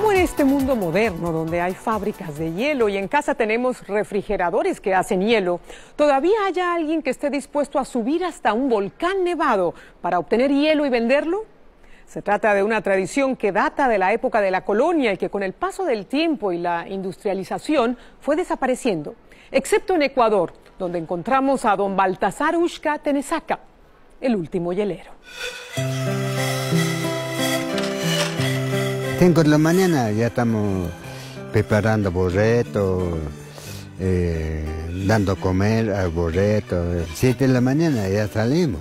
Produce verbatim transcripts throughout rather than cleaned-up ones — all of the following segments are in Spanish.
¿Cómo en este mundo moderno, donde hay fábricas de hielo y en casa tenemos refrigeradores que hacen hielo, todavía haya alguien que esté dispuesto a subir hasta un volcán nevado para obtener hielo y venderlo? Se trata de una tradición que data de la época de la colonia y que con el paso del tiempo y la industrialización fue desapareciendo, excepto en Ecuador, donde encontramos a don Baltasar Ushka Tenesaca, el último hielero. Cinco de la mañana ya estamos preparando borretos, eh, dando comer al borreto. Siete de la mañana ya salimos.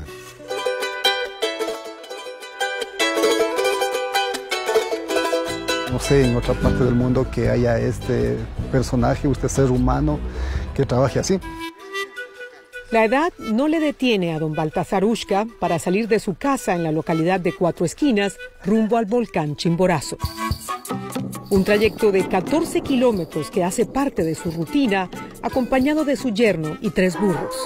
No sé en otra parte del mundo que haya este personaje, este ser humano que trabaje así. La edad no le detiene a don Baltasar Ushka para salir de su casa en la localidad de Cuatro Esquinas rumbo al volcán Chimborazo. Un trayecto de catorce kilómetros que hace parte de su rutina, acompañado de su yerno y tres burros.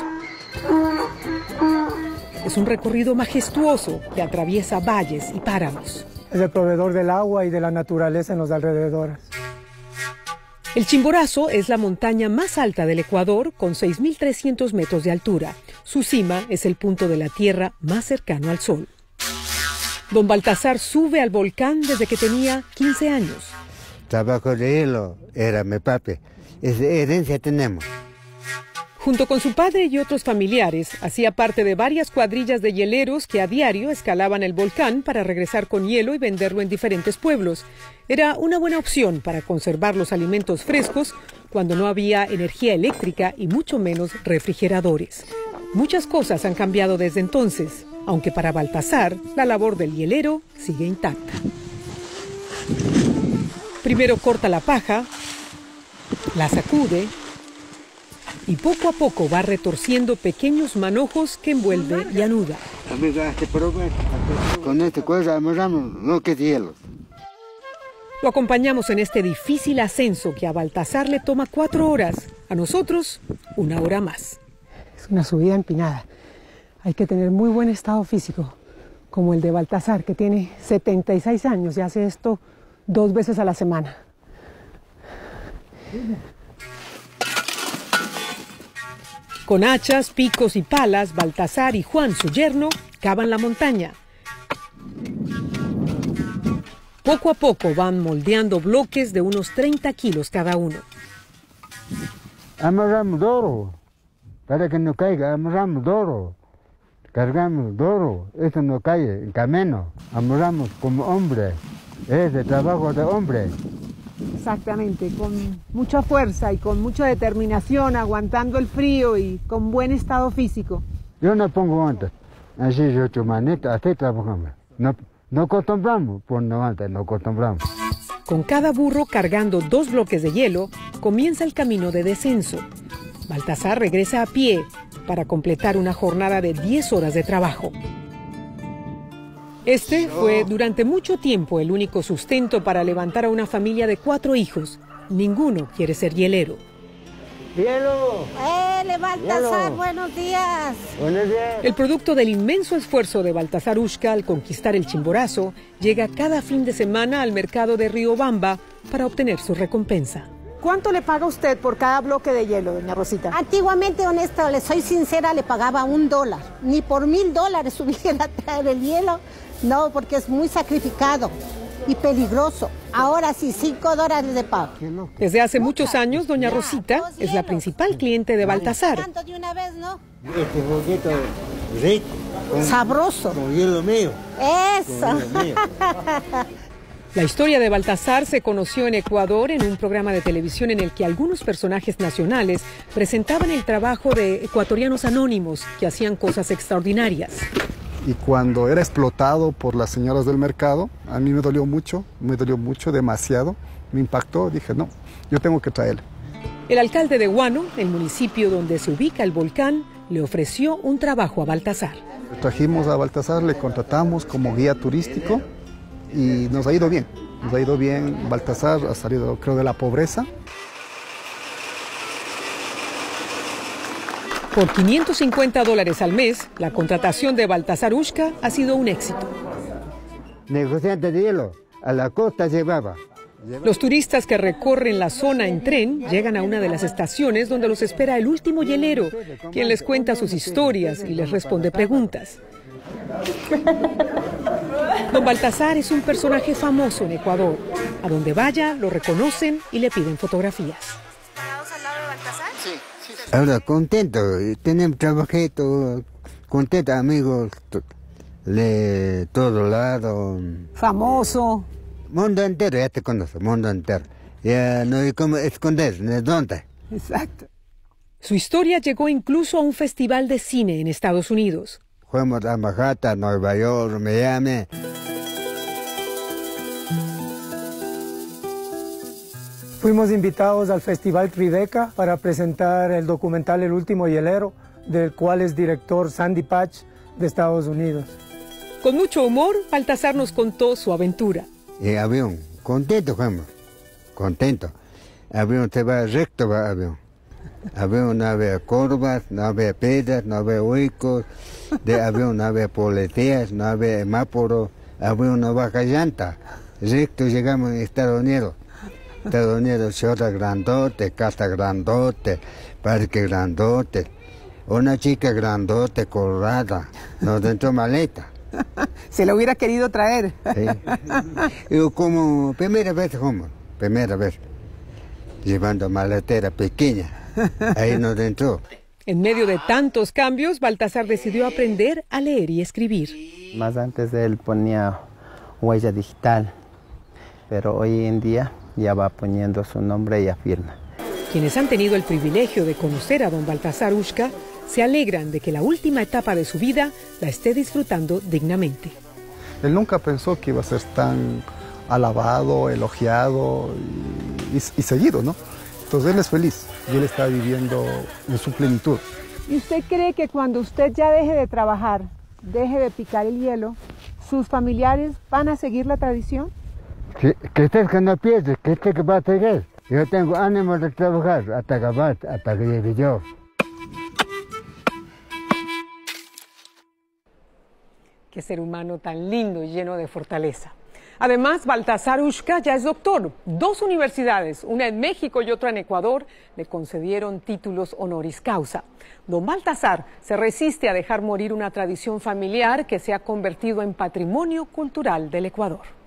Es un recorrido majestuoso que atraviesa valles y páramos. Es el proveedor del agua y de la naturaleza en los alrededores. El Chimborazo es la montaña más alta del Ecuador, con seis mil trescientos metros de altura. Su cima es el punto de la Tierra más cercano al Sol. Don Baltasar sube al volcán desde que tenía quince años. Trabajo de hielo era mi papi. Es herencia tenemos. Junto con su padre y otros familiares, hacía parte de varias cuadrillas de hieleros que a diario escalaban el volcán para regresar con hielo y venderlo en diferentes pueblos. Era una buena opción para conservar los alimentos frescos cuando no había energía eléctrica y mucho menos refrigeradores. Muchas cosas han cambiado desde entonces, aunque para Baltasar la labor del hielero sigue intacta. Primero corta la paja, la sacude y poco a poco va retorciendo pequeños manojos que envuelve y anuda. Con este cosa amarramos lo que es hielo. Lo acompañamos en este difícil ascenso que a Baltasar le toma cuatro horas, a nosotros una hora más. Es una subida empinada. Hay que tener muy buen estado físico, como el de Baltasar, que tiene setenta y seis años y hace esto dos veces a la semana. Con hachas, picos y palas, Baltasar y Juan, su yerno, cavan la montaña. Poco a poco van moldeando bloques de unos treinta kilos cada uno. Amarramos duro, para que no caiga, amarramos duro. Cargamos duro, esto no cae en camino. Amarramos como hombre, es el trabajo de hombre. Exactamente, con mucha fuerza y con mucha determinación, aguantando el frío y con buen estado físico. Yo no pongo antes, así yo tu manita, así trabajamos. No, no acostumbramos, pues no antes, no acostumbramos. Con cada burro cargando dos bloques de hielo, comienza el camino de descenso. Baltasar regresa a pie para completar una jornada de diez horas de trabajo. Este fue durante mucho tiempo el único sustento para levantar a una familia de cuatro hijos. Ninguno quiere ser hielero. ¡Hielo! ¡Eh, Baltasar! ¡Buenos días! ¡Buenos días! El producto del inmenso esfuerzo de Baltasar Ushka al conquistar el Chimborazo llega cada fin de semana al mercado de Riobamba para obtener su recompensa. ¿Cuánto le paga usted por cada bloque de hielo, doña Rosita? Antiguamente, honesta, le soy sincera, le pagaba un dólar. Ni por mil dólares subiera a traer el hielo. No, porque es muy sacrificado y peligroso. Ahora sí, cinco dólares de pago. Desde hace muchos años, doña Rosita es la principal cliente de Baltasar. De una vez, ¿no? Este juguito rico. Con, sabroso. Con hielo mío. Eso. Con hielo mío. La historia de Baltasar se conoció en Ecuador en un programa de televisión en el que algunos personajes nacionales presentaban el trabajo de ecuatorianos anónimos que hacían cosas extraordinarias. Y cuando era explotado por las señoras del mercado, a mí me dolió mucho, me dolió mucho, demasiado. Me impactó, dije, no, yo tengo que traerle. El alcalde de Huánuco, el municipio donde se ubica el volcán, le ofreció un trabajo a Baltasar. Trajimos a Baltasar, le contratamos como guía turístico y nos ha ido bien. Nos ha ido bien, Baltasar ha salido, creo, de la pobreza. Por quinientos cincuenta dólares al mes, la contratación de Baltasar Ushka ha sido un éxito. Negociante de hielo, a la costa llevaba. Los turistas que recorren la zona en tren llegan a una de las estaciones donde los espera el último hielero, quien les cuenta sus historias y les responde preguntas. Don Baltasar es un personaje famoso en Ecuador. A donde vaya lo reconocen y le piden fotografías. ¿Parados al lado de Baltasar? Sí. sí. Ahora, contento, tenemos trabajito, contento, amigos, de todo lado. Famoso. Mundo entero, ya te conozco, mundo entero. Ya no hay cómo esconder, ¿de dónde? Exacto. Su historia llegó incluso a un festival de cine en Estados Unidos. Fuimos a Manhattan, Nueva York, Miami. Fuimos invitados al Festival Tribeca para presentar el documental El Último Hielero, del cual es director Sandy Patch de Estados Unidos. Con mucho humor, Baltasar nos contó su aventura. Y avión, contento fuimos, contento. Avión se va recto, va avión. Avión no había curvas, no había piedras, no había huecos. De avión no había policías, no había semáforo. Avión no baja llanta. Recto llegamos a Estados Unidos. Estados Unidos, ciudad grandote, casa grandote, parque grandote. Una chica grandote, colorada, nos dentro maleta. Se lo hubiera querido traer. Sí. Yo como primera vez, como primera vez, llevando maletera pequeña, ahí nos entró. En medio de tantos cambios, Baltasar decidió aprender a leer y escribir. Más antes él ponía huella digital, pero hoy en día ya va poniendo su nombre y ya firma. Quienes han tenido el privilegio de conocer a don Baltasar Ushka se alegran de que la última etapa de su vida la esté disfrutando dignamente. Él nunca pensó que iba a ser tan alabado, elogiado y, y, y seguido, ¿no? Entonces él es feliz y él está viviendo en su plenitud. ¿Y usted cree que cuando usted ya deje de trabajar, deje de picar el hielo, sus familiares van a seguir la tradición? Sí, que estés que no pierdes, que estés que va a seguir. Yo tengo ánimo de trabajar hasta acabar, hasta que llegue yo. Qué ser humano tan lindo y lleno de fortaleza. Además, Baltasar Ushka ya es doctor. Dos universidades, una en México y otra en Ecuador, le concedieron títulos honoris causa. Don Baltasar se resiste a dejar morir una tradición familiar que se ha convertido en patrimonio cultural del Ecuador.